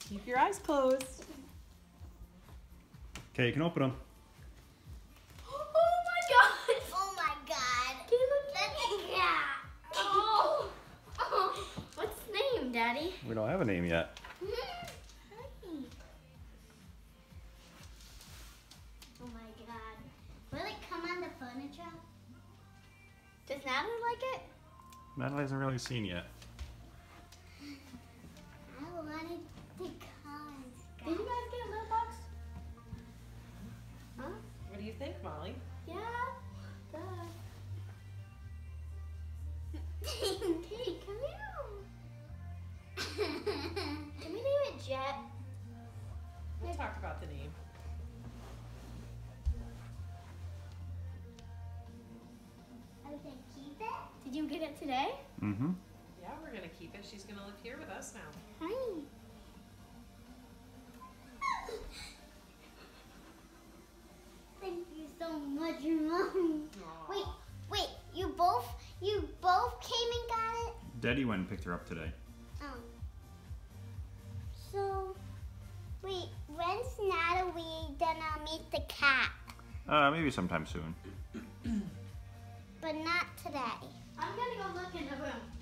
Keep your eyes closed. Okay, you can open them. Oh my god! Oh my god! Can you look at the cat? Oh. What's the name, Daddy? We don't have a name yet. Oh my god. Will it come on the furniture? Does Natalie like it? Natalie hasn't really seen yet. I wanted to come. Did you guys get a little box? Huh? What do you think, Molly? Yeah. Duh. Kate, come here. Can we name it Jet? We'll talk about the name. Are we gonna keep it? Did you get it today? Mm-hmm. Yeah, we're gonna keep it. She's gonna live here with us now. Hi. Thank you so much, Mom. Aw. Wait, you both came and got it? Daddy went and picked her up today. Oh. So, wait, when's Natalie gonna meet the cat? Maybe sometime soon. But not today. I'm gonna go look in the room.